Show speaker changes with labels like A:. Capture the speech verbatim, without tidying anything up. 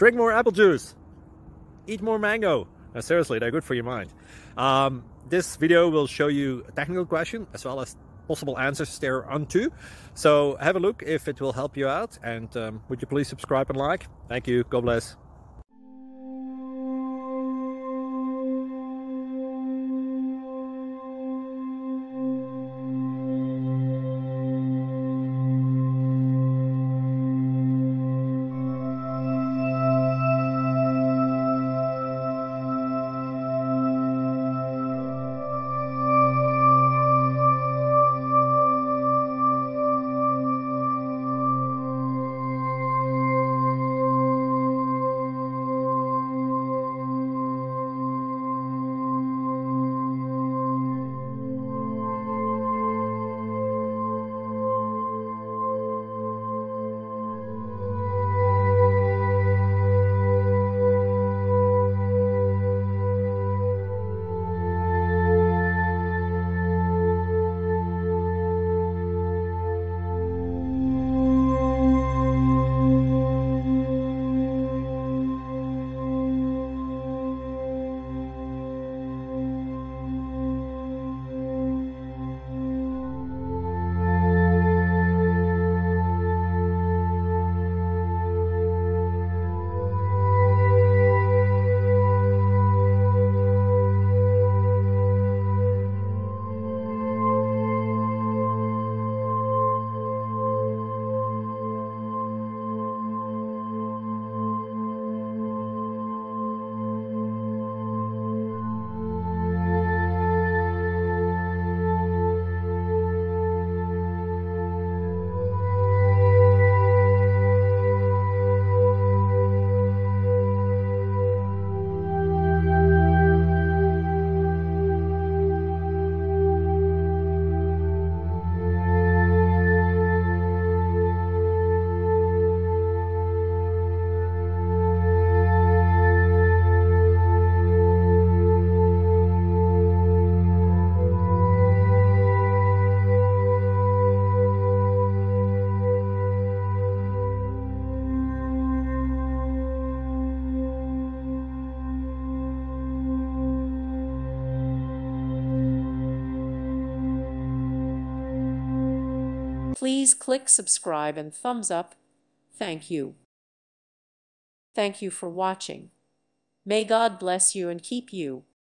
A: drink more apple juice, eat more mango. No, seriously, they're good for your mind. Um, this video will show you a technical question as well as possible answers thereunto. So have a look if it will help you out, and um, would you please subscribe and like? Thank you. God bless.
B: Please click subscribe and thumbs up. Thank you. Thank you for watching. May God bless you and keep you.